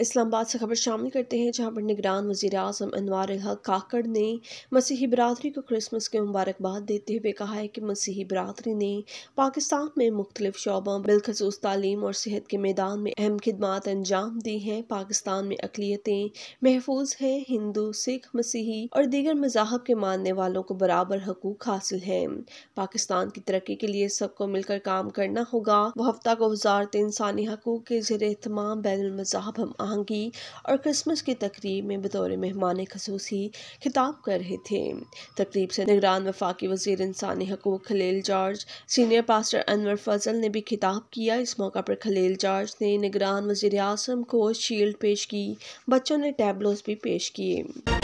इस्लामाबाद से खबर शामिल करते हैं, जहां पर निगरान वज़ीर आज़म अनवार अल हक काकड़ ने मसीही बिरादरी को क्रिसमस की मुबारकबाद देते हुए कहा है कि मसीही बिरादरी ने पाकिस्तान में मुख्तलिफ शोबों बिलखसूस तालीम और सेहत के मैदान में अहम खिदमात अंजाम दी हैं। पाकिस्तान में अक़लियतें महफूज हैं। हिंदू, सिख, मसीही और दीगर मज़ाहब के मानने वालों को बराबर हकूक़ हासिल हैं। पाकिस्तान की तरक्की के लिए सबको मिलकर काम करना होगा। वो हफ्ता को वज़ारत इंसानी हकूक़ के ज़ेर एहतमाम बैनुल मज़ाहब हम आहंगी और क्रिसमस की तकरीब में बतौर मेहमान खसूसी खिताब कर रहे थे। तकरीब से निगरान वफाकी वज़ीर इंसानी हकूक़ Khalil George, senior pastor Anwar Fazal ने भी खिताब किया। इस मौका पर खलील जॉर्ज ने निगरान वज़ीर आज़म को शील्ड पेश की। बच्चों ने टैबलोस भी पेश किए।